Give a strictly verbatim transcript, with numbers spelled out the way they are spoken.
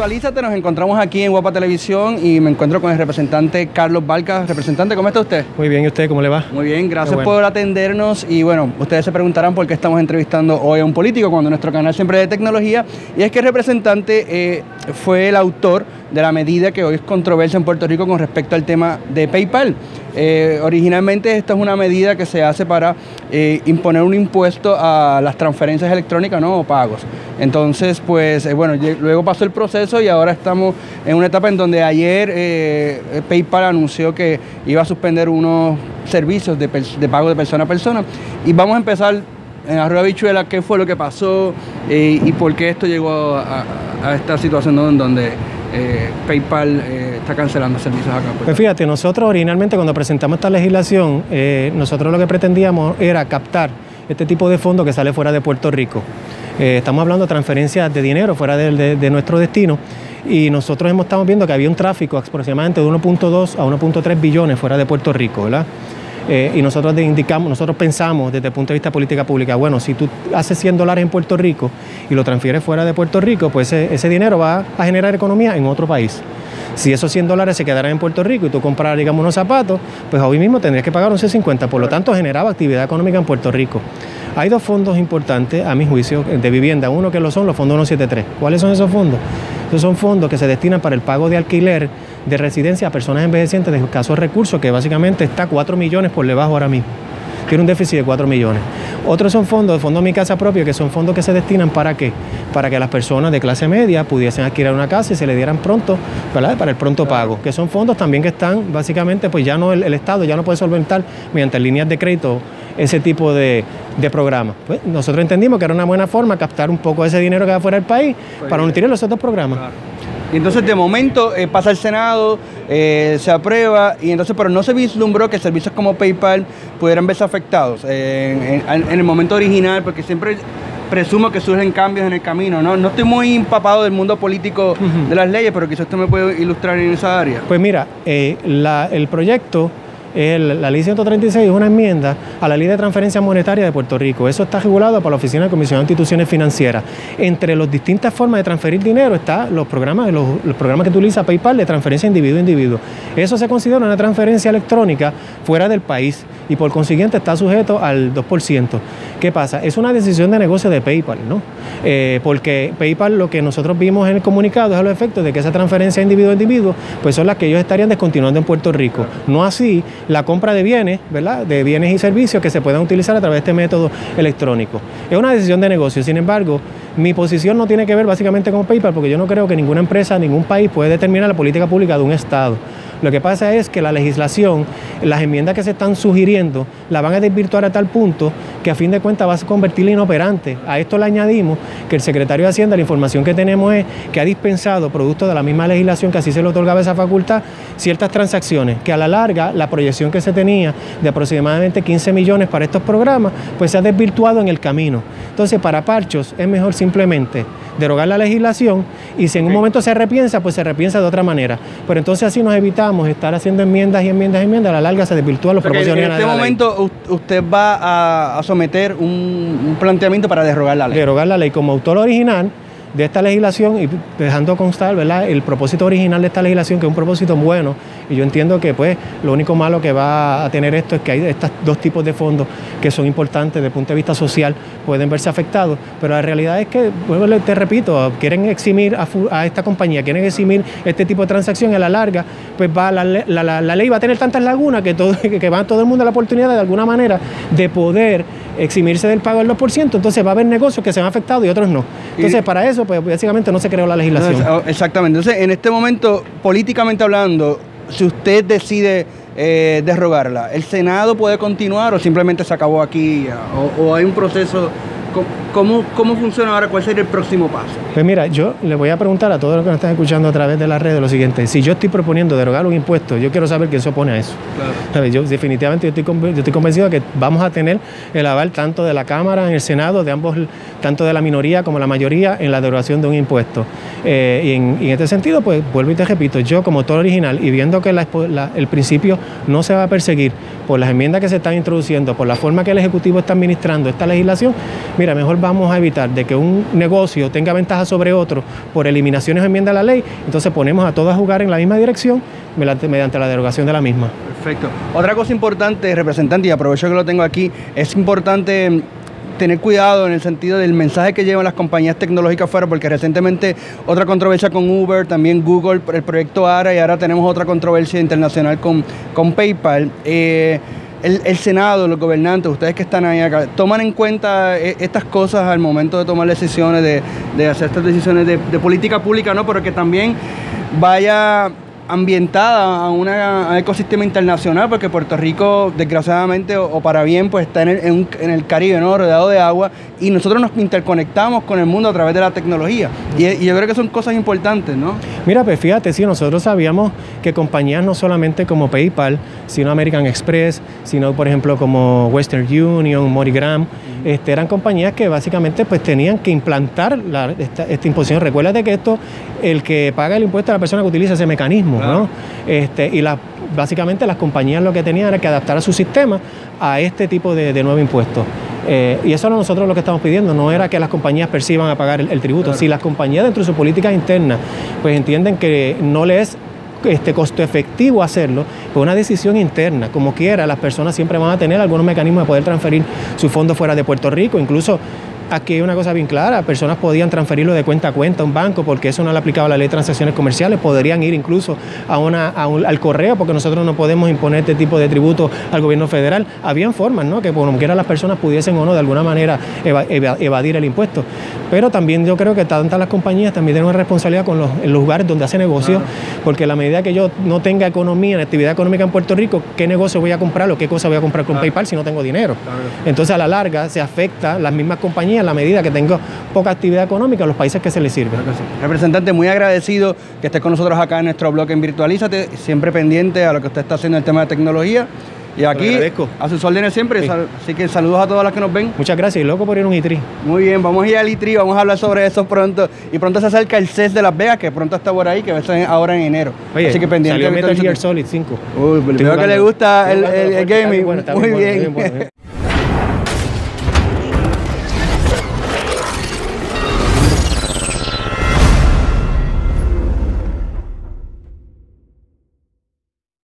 Actualízate, nos encontramos aquí en Guapa Televisión y me encuentro con el representante Carlos Valcas. Representante, ¿cómo está usted? Muy bien, ¿y usted cómo le va? Muy bien, gracias bueno. por atendernos. Y bueno, ustedes se preguntarán por qué estamos entrevistando hoy a un político cuando nuestro canal siempre es de tecnología. Y es que el representante eh, fue el autor de la medida que hoy es controversia en Puerto Rico con respecto al tema de PayPal. Eh, originalmente esta es una medida que se hace para eh, imponer un impuesto a las transferencias electrónicas, ¿no? O pagos. Entonces, pues, eh, bueno, luego pasó el proceso y ahora estamos en una etapa en donde ayer eh, PayPal anunció que iba a suspender unos servicios de, de pago de persona a persona. Y vamos a empezar en la rueda bichuela, qué fue lo que pasó eh, y por qué esto llegó a, a esta situación, ¿no? En donde eh, PayPal eh, está cancelando servicios acá. Pues fíjate, nosotros originalmente cuando presentamos esta legislación, eh, nosotros lo que pretendíamos era captar este tipo de fondos que sale fuera de Puerto Rico. Eh, estamos hablando de transferencias de dinero fuera de, de, de nuestro destino y nosotros hemos estado viendo que había un tráfico aproximadamente de uno punto dos a uno punto tres billones fuera de Puerto Rico, ¿verdad? Eh, y nosotros indicamos, nosotros pensamos desde el punto de vista de política pública, bueno, si tú haces cien dólares en Puerto Rico y lo transfieres fuera de Puerto Rico, pues ese, ese dinero va a generar economía en otro país. Si esos cien dólares se quedaran en Puerto Rico y tú compraras, digamos, unos zapatos, pues hoy mismo tendrías que pagar once cincuenta, por lo tanto generaba actividad económica en Puerto Rico. Hay dos fondos importantes, a mi juicio, de vivienda. Uno que lo son los fondos ciento setenta y tres. ¿Cuáles son esos fondos? Esos son fondos que se destinan para el pago de alquiler de residencia a personas envejecientes de escasos recursos, que básicamente está cuatro millones por debajo ahora mismo. Tiene un déficit de cuatro millones. Otros son fondos, el Fondo Mi Casa Propia, que son fondos que se destinan para qué? Para que las personas de clase media pudiesen adquirir una casa y se le dieran pronto, ¿verdad? Para el pronto pago. Que son fondos también que están, básicamente, pues ya no el, el Estado ya no puede solventar mediante líneas de crédito ese tipo de, de programas. Pues nosotros entendimos que era una buena forma captar un poco de ese dinero que va fuera del país pues para nutrir los otros programas. Claro. Y entonces de momento eh, pasa el Senado, eh, se aprueba, y entonces pero no se vislumbró que servicios como PayPal pudieran verse afectados eh, en, en, en el momento original, porque siempre presumo que surgen cambios en el camino, ¿no? No estoy muy empapado del mundo político uh-huh. de las leyes, pero quizás usted me puede ilustrar en esa área. Pues mira, eh, la, el proyecto... El, la ley ciento treinta y seis es una enmienda a la ley de transferencia monetaria de Puerto Rico. Eso está regulado por la Oficina de Comisión de Instituciones Financieras. Entre las distintas formas de transferir dinero están los programas, los, los programas que utiliza PayPal de transferencia individuo a individuo. Eso se considera una transferencia electrónica fuera del país y por consiguiente está sujeto al dos por ciento. ¿Qué pasa? Es una decisión de negocio de PayPal, ¿no? Eh, porque PayPal, lo que nosotros vimos en el comunicado es a los efectos de que esa transferencia individuo a individuo pues son las que ellos estarían descontinuando en Puerto Rico. No así la compra de bienes, ¿verdad? De bienes y servicios que se puedan utilizar a través de este método electrónico. Es una decisión de negocio, sin embargo, mi posición no tiene que ver básicamente con PayPal, porque yo no creo que ninguna empresa, ningún país puede determinar la política pública de un Estado. Lo que pasa es que la legislación, las enmiendas que se están sugiriendo, la van a desvirtuar a tal punto que a fin de cuentas va a convertirla inoperante. A esto le añadimos que el secretario de Hacienda, la información que tenemos es que ha dispensado, producto de la misma legislación que así se le otorgaba esa facultad, ciertas transacciones, que a la larga la proyección que se tenía de aproximadamente quince millones para estos programas, pues se ha desvirtuado en el camino. Entonces, para Parchos es mejor simplemente derogar la legislación y si en un momento se repiensa, pues se repiensa de otra manera. Pero entonces así nos evitamos estar haciendo enmiendas y enmiendas y enmiendas, a la larga se desvirtúan los propósitos. En este momento usted va a, a someter un, un planteamiento para derogar la ley. Derogar la ley como autor original de esta legislación y dejando constar, ¿verdad?, el propósito original de esta legislación, que es un propósito bueno, y yo entiendo que pues lo único malo que va a tener esto es que hay estos dos tipos de fondos que son importantes desde el punto de vista social, pueden verse afectados, pero la realidad es que, bueno, te repito, quieren eximir a, a esta compañía, quieren eximir este tipo de transacción, a la larga, pues va la, la, la, la ley va a tener tantas lagunas que, todo, que, que va a todo el mundo la oportunidad de alguna manera de poder eximirse del pago del dos por ciento, entonces va a haber negocios que se han afectado y otros no. Entonces, y, para eso, pues básicamente no se creó la legislación. Entonces, exactamente. Entonces, en este momento, políticamente hablando, si usted decide eh, derrogarla, ¿el Senado puede continuar o simplemente se acabó aquí? ¿O, o hay un proceso? ¿Cómo, ¿Cómo funciona ahora? ¿Cuál sería el próximo paso? Pues mira, yo le voy a preguntar a todos los que nos están escuchando a través de las redes lo siguiente. Si yo estoy proponiendo derogar un impuesto, yo quiero saber quién se opone a eso. Claro. Yo definitivamente yo estoy, yo estoy convencido de que vamos a tener el aval tanto de la Cámara, en el Senado, de ambos, tanto de la minoría como la mayoría, en la derogación de un impuesto. Eh, y, en, y en este sentido, pues vuelvo y te repito, yo como autor original y viendo que la, la, el principio no se va a perseguir por las enmiendas que se están introduciendo, por la forma que el Ejecutivo está administrando esta legislación, mira, mejor vamos a evitar de que un negocio tenga ventaja sobre otro por eliminaciones o enmiendas a la ley, entonces ponemos a todos a jugar en la misma dirección mediante, mediante la derogación de la misma. Perfecto. Otra cosa importante, representante, y aprovecho que lo tengo aquí, es importante tener cuidado en el sentido del mensaje que llevan las compañías tecnológicas fuera, porque recientemente otra controversia con Uber, también Google, el proyecto ARA, y ahora tenemos otra controversia internacional con, con PayPal. Eh, el, el Senado, los gobernantes, ustedes que están ahí acá, ¿toman en cuenta estas cosas al momento de tomar decisiones, de, de hacer estas decisiones de, de política pública, no? Pero que también vaya ambientada a, una, a un ecosistema internacional, porque Puerto Rico, desgraciadamente o, o para bien, pues está en el, en, un, en el Caribe, ¿no? Rodeado de agua, y nosotros nos interconectamos con el mundo a través de la tecnología. Y, y yo creo que son cosas importantes, ¿no? Mira, pues fíjate, sí, nosotros sabíamos que compañías no solamente como PayPal, sino American Express, sino por ejemplo como Western Union, MoneyGram, uh-huh. este, eran compañías que básicamente pues tenían que implantar la, esta, esta imposición. Recuérdate que esto, el que paga el impuesto es la persona que utiliza ese mecanismo, claro. ¿no? Este, y la, básicamente las compañías lo que tenían era que adaptar a su sistema a este tipo de, de nuevo impuesto. Eh, y eso era nosotros lo que estamos pidiendo, no era que las compañías perciban a pagar el, el tributo. Claro. Si las compañías dentro de sus políticas internas pues entienden que no les es este, costo efectivo hacerlo, pues una decisión interna, como quiera, las personas siempre van a tener algunos mecanismos de poder transferir sus fondos fuera de Puerto Rico. Incluso aquí hay una cosa bien clara, personas podían transferirlo de cuenta a cuenta a un banco porque eso no le aplicaba la ley de transacciones comerciales, podrían ir incluso a una, a un, al correo porque nosotros no podemos imponer este tipo de tributo al gobierno federal. Habían formas, ¿no? Que como quiera las personas pudiesen o no de alguna manera eva, eva, evadir el impuesto. Pero también yo creo que tantas las compañías también tienen una responsabilidad con los, en los lugares donde hacen negocios, claro. porque a la medida que yo no tenga economía, en actividad económica en Puerto Rico, ¿qué negocio voy a comprar o qué cosa voy a comprar con claro. PayPal si no tengo dinero? Claro. Entonces a la larga se afecta las mismas compañías en la medida que tengo poca actividad económica en los países que se les sirve. Claro que sí. Representante, muy agradecido que esté con nosotros acá en nuestro blog en Virtualízate, siempre pendiente a lo que usted está haciendo en el tema de tecnología. Y aquí, a sus órdenes siempre, sí. Así que saludos a todas las que nos ven. Muchas gracias, y loco por ir a un I T R I. Muy bien, vamos a ir al I T R I, vamos a hablar sobre eso pronto. Y pronto se acerca el C E S de Las Vegas, que pronto está por ahí, que va a ser ahora en enero. Oye, así que pendiente. Salió Metal Gear Solid cinco. Uy, veo que le gusta el, el, el, el gaming. Bueno, muy, bien. Muy bien, bueno, bien.